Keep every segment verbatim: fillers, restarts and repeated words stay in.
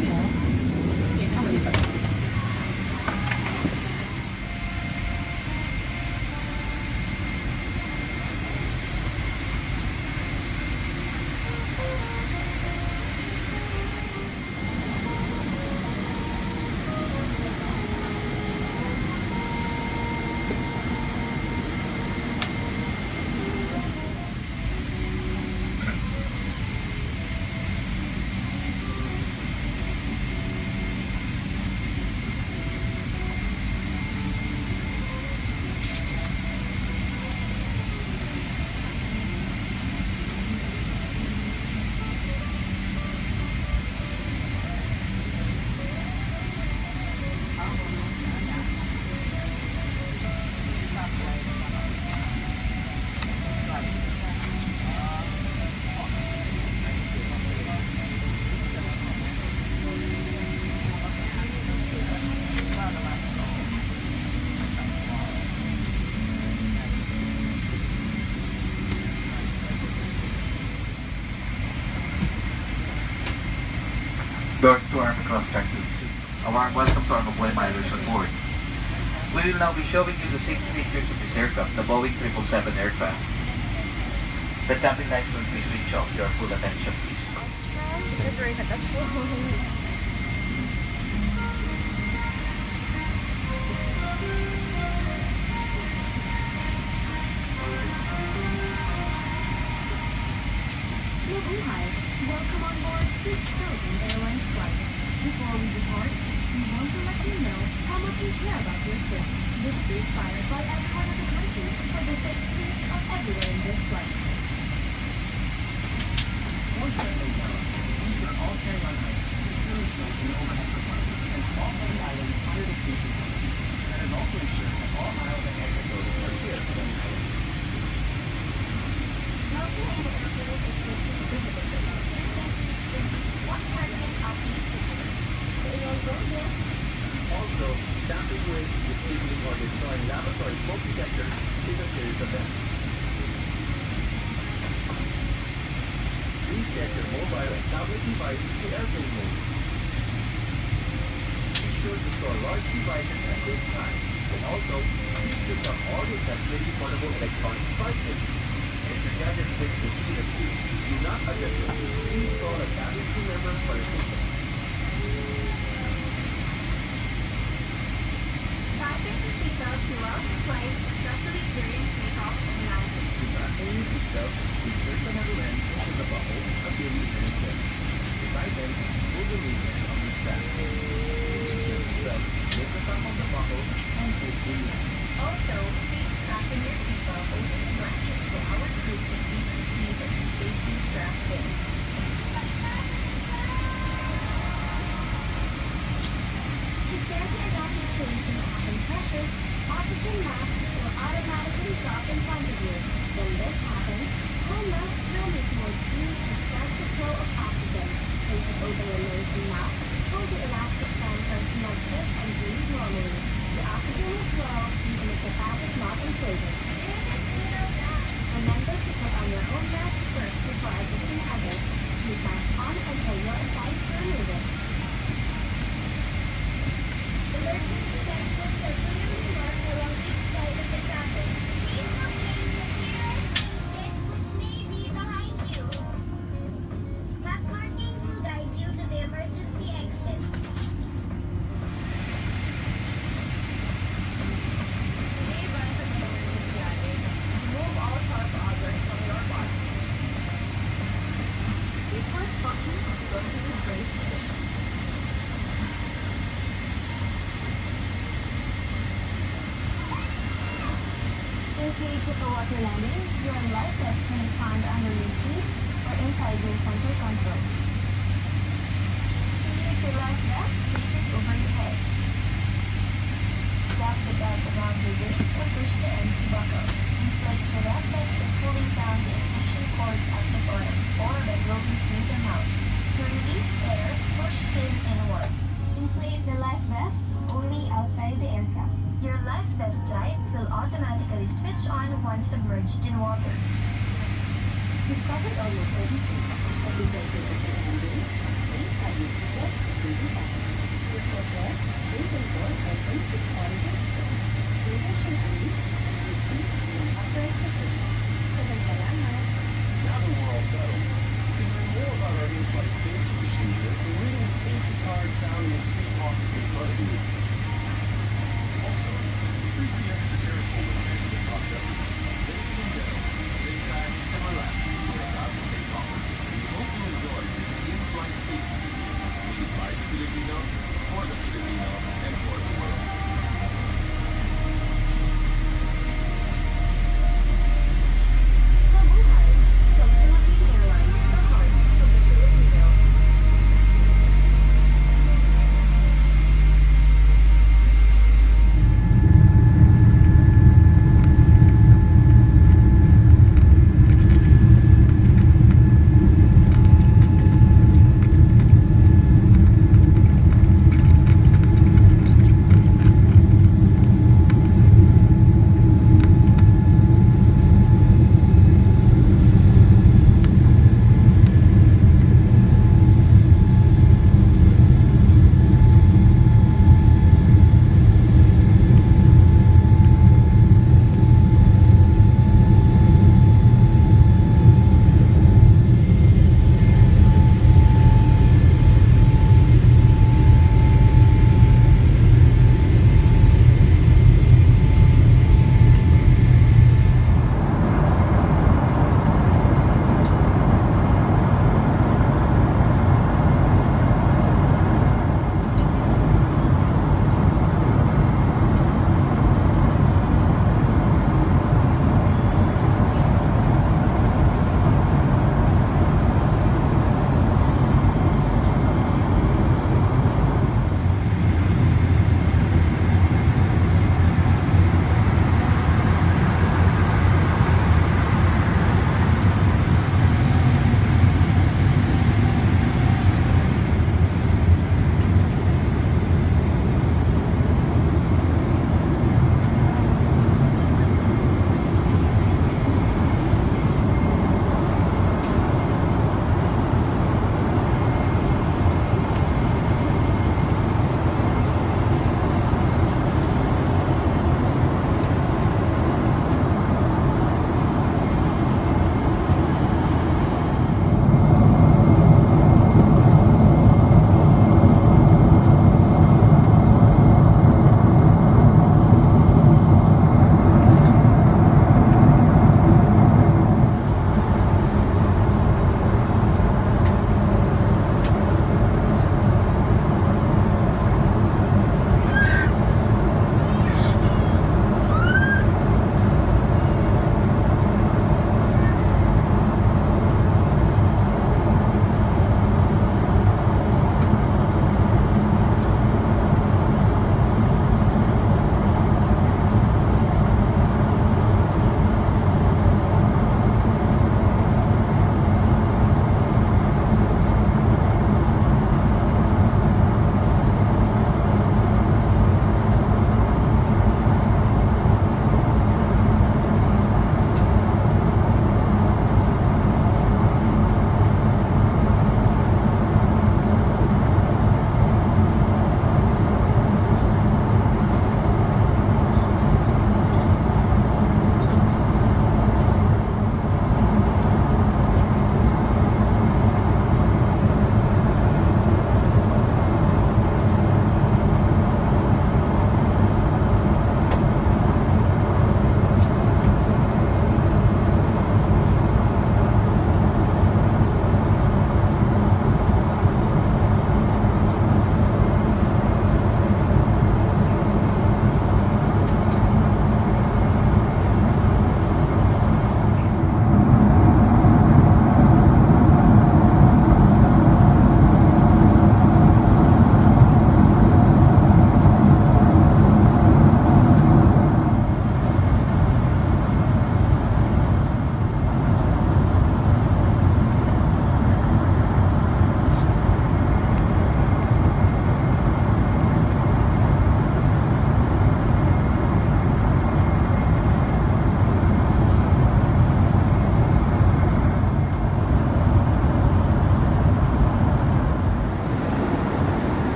Doors to our cross Texas. A warm welcome to our Mabuhay mileage on board. We will now be showing you the safety features of this aircraft, the Boeing seven seven seven aircraft. The cabin lights will be switched off. Your full attention, please. Because we're in a touch phone. Mabuhay. Welcome on board Philippine Airlines flight. Before we depart, we want to let you know how much we care about your trip. This is inspired by iconic countries for the safety of everyone in this flight. Once settled down, ensure all carry-on items securely stored in the overhead compartment and stop any items under the station counter. That is also ensured that all aisles and exit doors are clear for the item. Also, tampering with, disabling or destroying laboratory smoke detectors is a serious offense. Please set your mobile and tablet devices to airplane mode. Be sure to store large devices at this time. And also, please switch off all your temporary portable electronic devices. If your gadget fits the key to seat, do not adjust it. Please install a cabin crew member for assistance. Fasten your seatbelt throughout the flight, especially during takeoff and landing. To fasten your seatbelt, insert the handle end into the buckle until you finish it. To tighten, pull the loose end on the strap. Release your seatbelt, lift the top of the buckle, and pull the loop. Also, please fasten your seatbelt over the blanket so our crew can easily see that the safety strap in. To carefully adapt your change in cabin pressure, oxygen masks will automatically drop in front of you. When this happens, hand mask will make more smooth to start the flow of oxygen. Place it over your nose and mouth, hold the elastic band until you fit and breathe normally. The oxygen will flow even if the bag is not inflated. Remember to put on your own mask first before assisting others. Keep mask on until you're advised to remove it. Emergency sensors are clearly marked along each side of the cabin. Please maintain the clearance exit which may be behind you. Map markings will guide you to the emergency exit. Remove all sharp objects from your body. Before instructions, go to the space station. In case of a water landing, your life vest can be found under your seat or inside your center console. To use your life vest, place it over your head. Wrap the belt around your waist and push the end to buckle. Inflate your life vest by pulling down the inflation cords at the bottom or by blowing through the mouth. To release air, push pin inwards. Inflate the life vest only outside the aircraft. Your life vest light will automatically switch on once submerged in water. We've covered almost everything. Agriculture for landing, inside your seatbelts, baby best. Your footrest, inventor, and basic auditor stroke. Revision release, receipt in an upright position. Daghang salamat. Now that we're all settled, you can learn more about our in-flight safety procedure by reading the safety card found in the seat pocket in front of you. Also, here's the extra careful with the cockpit. Ladies and gentlemen, sit back and relax. We're about to take off. We hope you enjoyed this in-flight safety video. Made by the Filipino, for the Filipino, and for the world. Mabuhay from Philippine Airlines, the heart of the Filipino.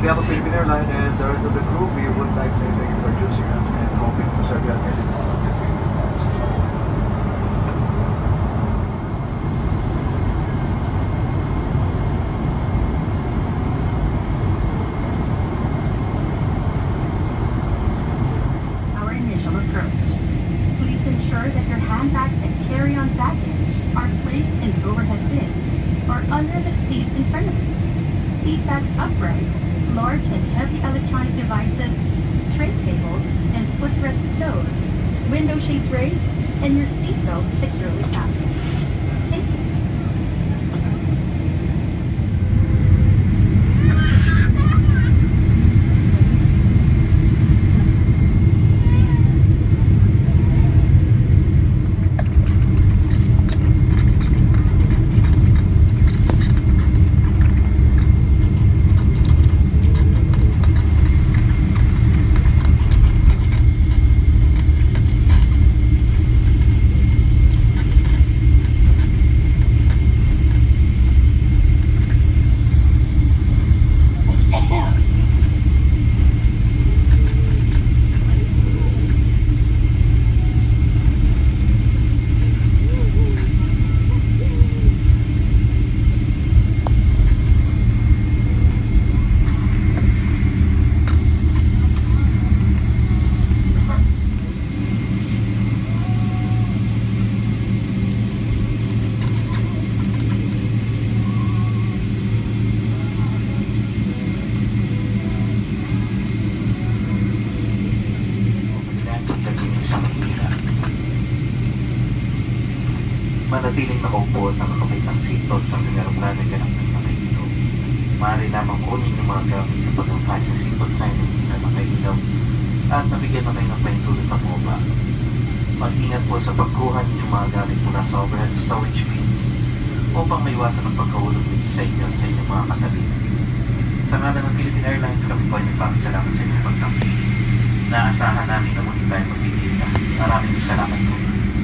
behalf of Philippine Airlines and the rest of the crew, we would like to say thank you for choosing us and hoping to serve you at any moment. Our initial approach. Please ensure that your handbags and carry-on baggage are placed in overhead bins or under the seats in front of you. Seat bags upright, large and heavy electronic devices, tray tables, and footrest stowed, window shades raised, and your seatbelt securely fastened. Thank you. Manatiling nakaupo at nakakabit ang seatbelt sa mga aeroplano na ganap ng nakailaw. Maaari lamang kunin yung mga gamit sa pag-angkas ng seatbelt sign na nakailaw at nabigyan na kayo ng paintulot na bumaba. Mag-ingat po sa pagkuha yung mga gamit mula sa overhead storage bins upang maiwasan ang pagkahulog nito sa inyo sa inyong mga katabi. Sa ngalan ng Philippine Airlines, kami po ay nagpapasalamat sa inyong pagtangki. Naasahan namin na muli tayo magkikita. Maraming salamat po.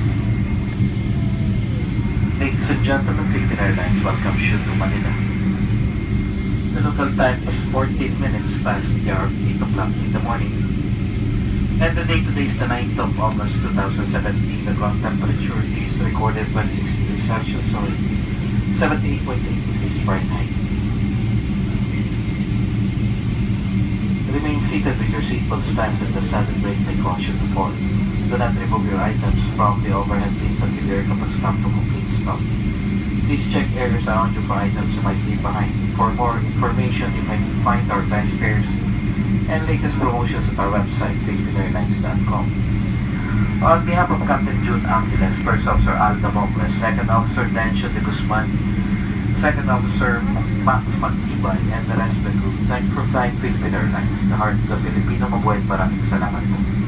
Ladies and gentlemen, Philippine Airlines welcomes you to Manila. The local time is fourteen minutes past the hour of eight o'clock in the morning. And the date today is the ninth of August two thousand seventeen. The ground temperature is recorded by sixty degrees Celsius, sorry, seventy-eight point eight degrees Fahrenheit. Remain seated with your seatbelt strapped and the sudden brake may cause you to fall. Do not remove your items from the overhead bins until your aircraft has come to complete stop. Please check areas around you for items you might leave behind. For more information, you can find our best fares and latest promotions at our website, philippine airlines dot com. On behalf of Captain June Angeles, First Officer Alda Mocles, Second Officer Dencio de Guzman, Second Officer Max Magtibay, and the rest of the group, thanks for flying Philippine Airlines, the heart of the Filipino. Mabuhay, maraming salamat po.